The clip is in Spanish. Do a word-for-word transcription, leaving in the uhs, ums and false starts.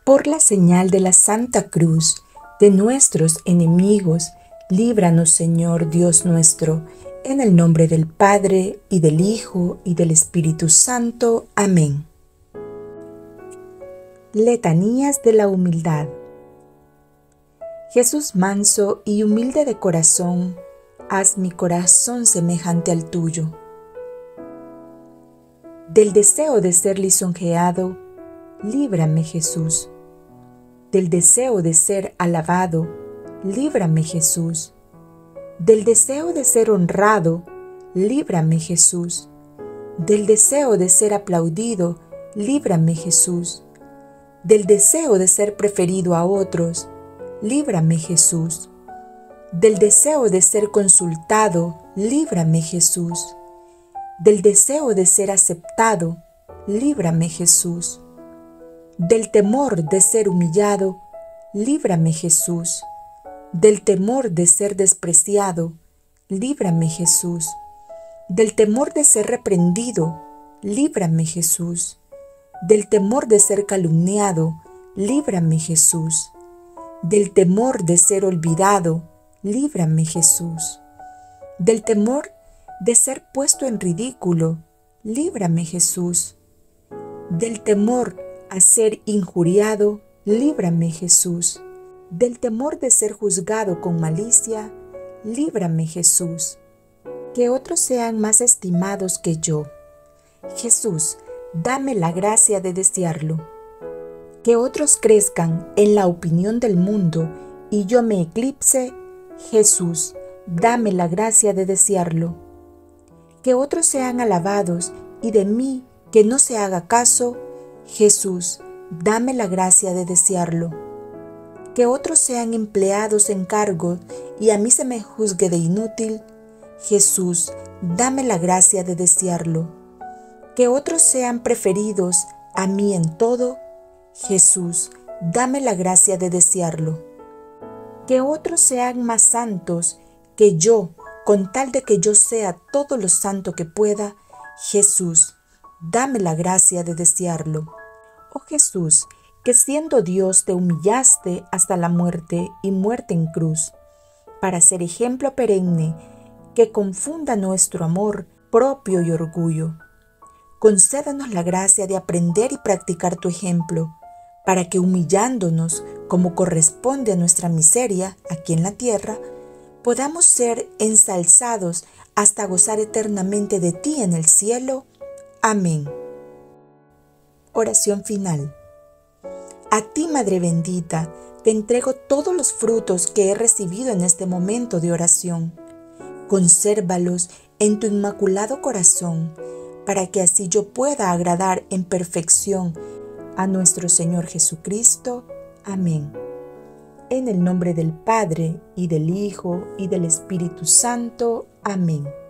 Por la señal de la Santa Cruz de nuestros enemigos, líbranos, Señor Dios nuestro, en el nombre del Padre, y del Hijo, y del Espíritu Santo. Amén. Letanías de la humildad. Jesús manso y humilde de corazón, haz mi corazón semejante al tuyo. Del deseo de ser lisonjeado, líbrame, Jesús. Del deseo de ser alabado, líbrame, Jesús. Del deseo de ser honrado, líbrame, Jesús. Del deseo de ser aplaudido, líbrame, Jesús. Del deseo de ser preferido a otros, líbrame, Jesús. Del deseo de ser consultado, líbrame, Jesús. Del deseo de ser aceptado, líbrame, Jesús. Del temor de ser humillado, líbrame, Jesús. Del temor de ser despreciado, líbrame, Jesús. Del temor de ser reprendido, líbrame, Jesús. Del temor de ser calumniado, líbrame, Jesús. Del temor de ser olvidado, líbrame, Jesús. Del temor de ser puesto en ridículo, líbrame, Jesús. Del temor a ser injuriado, líbrame, Jesús. Del temor de ser juzgado con malicia, líbrame, Jesús. Que otros sean más estimados que yo. Jesús, dame la gracia de desearlo. Que otros crezcan en la opinión del mundo y yo me eclipse. Jesús, dame la gracia de desearlo. Que otros sean alabados y de mí que no se haga caso. Jesús, dame la gracia de desearlo. Que otros sean empleados en cargo y a mí se me juzgue de inútil. Jesús, dame la gracia de desearlo. Que otros sean preferidos a mí en todo. Jesús, dame la gracia de desearlo. Que otros sean más santos que yo, con tal de que yo sea todo lo santo que pueda. Jesús, dame la gracia de desearlo. Oh Jesús, que siendo Dios te humillaste hasta la muerte y muerte en cruz, para ser ejemplo perenne que confunda nuestro amor propio y orgullo. Concédanos la gracia de aprender y practicar tu ejemplo, para que humillándonos como corresponde a nuestra miseria aquí en la tierra, podamos ser ensalzados hasta gozar eternamente de ti en el cielo. Amén. Oración final. A ti, Madre bendita, te entrego todos los frutos que he recibido en este momento de oración. Consérvalos en tu inmaculado corazón, para que así yo pueda agradar en perfección a nuestro Señor Jesucristo. Amén. En el nombre del Padre, y del Hijo, y del Espíritu Santo. Amén.